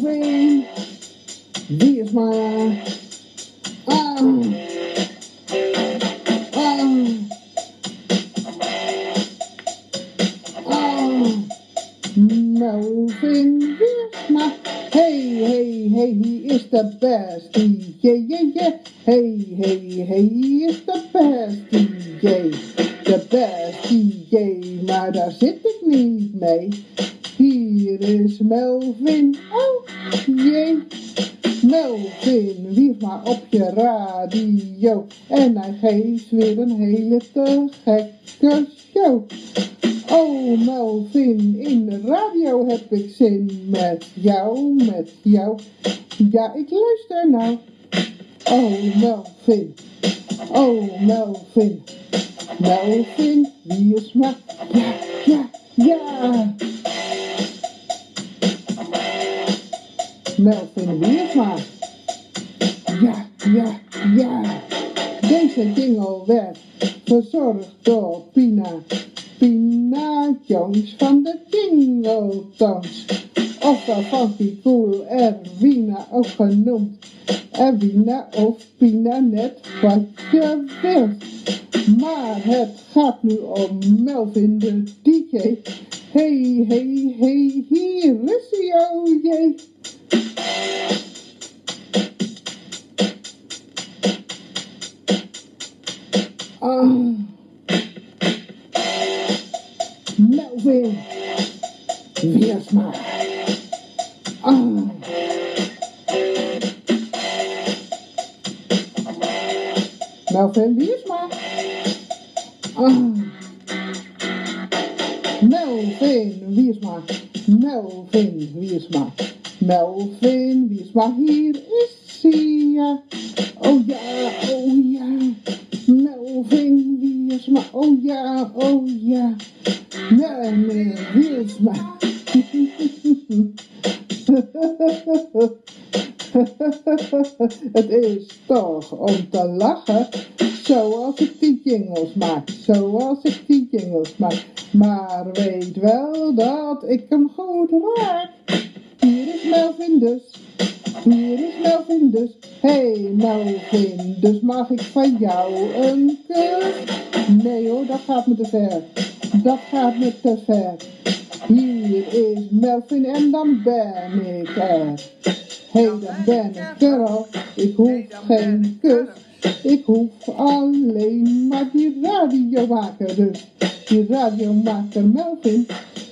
Melvin Wiersma. Melvin Wiersma. Hey, he is the best DJ, yeah. Hey, he is the best DJ. De best DJ, maar daar zit ik niet mee. Hier is Melvin, oh jee. Melvin Wiersma op je radio. En hij geeft weer een hele te gekke show. Oh Melvin, in de radio heb ik zin met jou. Ja, ik luister nou. Oh Melvin, Melvin Wiersma, ja. Melvin Wiersma, ja. Deze jingle werd verzorgd door Pina Jones van de Jingle Tones. Ofwel Funky Cool Erwina ook genoemd. Erwina of Pina, net wat je wilt. Maar het gaat nu om Melvin de DJ. Hey, hier is hij, oh jee. Melvin Wiersma. Melvin Wiersma. Melvin Wiersma, hier is hij. Oh ja. Melvin Wiersma, oh ja. Meneer Wiersma. Het is toch om te lachen, zoals ik die jingles maak. Maar weet wel dat ik hem goed raak. Hier is Melvin dus. Hey Melvin, dus mag ik van jou een kus? Nee hoor, dat gaat me te ver. Hier is Melvin en dan ben ik er. Hey, dan ben ik er al. Ik hoef geen kus. Ik hoef alleen maar die radiomaker dus. Die radiomaker Melvin.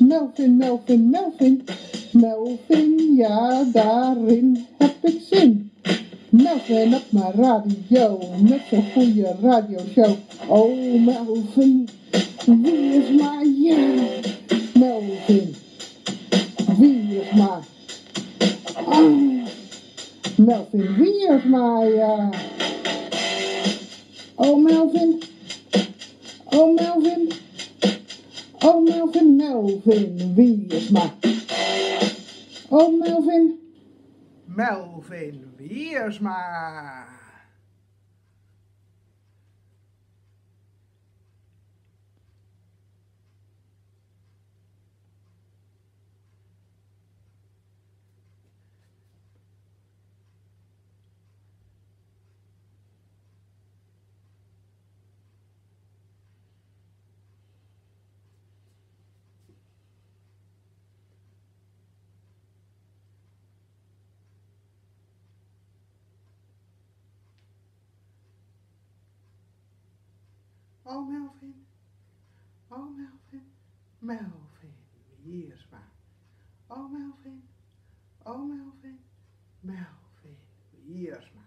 Melvin, ja, daarin heb ik zin. Melvin op mijn radio, met zo'n goede radioshow. Oh, Melvin Wiersma, ja. Melvin Wiersma. Melvin Wiersma, ja. Oh Melvin Wiersma. Oh Melvin Wiersma. Oh Melvin Wiersma. Oh Melvin Wiersma.